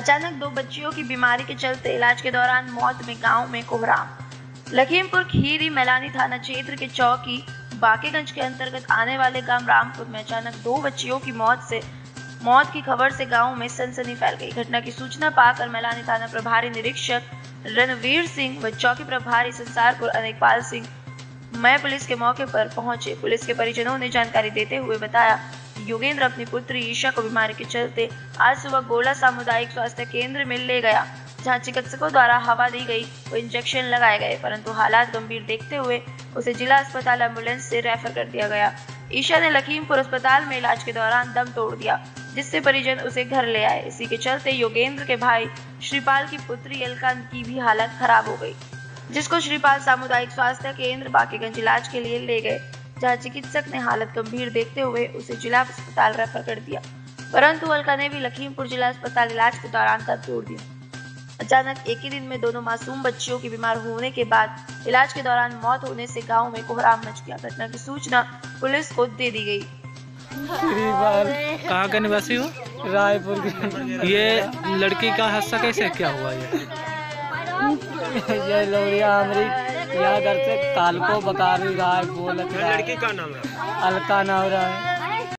अचानक 2 बच्चियों की बीमारी के चलते इलाज के दौरान मौत में गांव में कोहराम। लखीमपुर खीरी मैलानी थाना क्षेत्र के चौकी बाकेगंज के अंतर्गत आने वाले गांव रामपुर में अचानक 2 बच्चियों की मौत की खबर से गांव में सनसनी फैल गई। घटना की सूचना पाकर मैलानी थाना प्रभारी निरीक्षक रणवीर सिंह व चौकी प्रभारी संसारपुर अनेकपाल सिंह मैं पुलिस के मौके पर पहुंचे। पुलिस के परिजनों ने जानकारी देते हुए बताया, योगेंद्र अपनी पुत्री ईशा को बीमारी के चलते आज सुबह गोला सामुदायिक स्वास्थ्य केंद्र में ले गया, जहां चिकित्सकों द्वारा हवा दी गई व इंजेक्शन लगाए गए, परंतु हालात गंभीर देखते हुए उसे जिला अस्पताल एम्बुलेंस से रेफर कर दिया गया। ईशा ने लखीमपुर अस्पताल में इलाज के दौरान दम तोड़ दिया, जिससे परिजन उसे घर ले आए। इसी के चलते योगेंद्र के भाई श्रीपाल की पुत्री अलका की भी हालत खराब हो गई, जिसको श्रीपाल सामुदायिक स्वास्थ्य केंद्र बाकेगंज इलाज के लिए ले गए, जहां चिकित्सक ने हालत गंभीर देखते हुए उसे जिला अस्पताल रेफर कर दिया, परंतु अलका ने भी लखीमपुर जिला अस्पताल इलाज के दौरान दम तोड़ दिया। अचानक एक ही दिन में दोनों मासूम बच्चियों की बीमार होने के बाद इलाज के दौरान मौत होने से गांव में कोहराम मच गया। घटना की सूचना पुलिस को दे दी गई। कहाँ का निवासी हो? रायपुर की। ये लड़की का हादसा कैसे क्या हुआ? ये लोरिया हमारी यहाँ घर से काल को बता रही रहा है। लड़की का नाम है अलका नाम रहा है।